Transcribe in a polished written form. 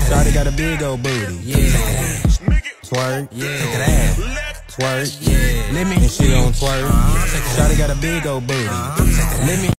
Shawty got a big old booty. Yeah. Twerk. Yeah. Twerk. Yeah. Let me. And she gon' twerk. Shawty got a big old booty. Let me.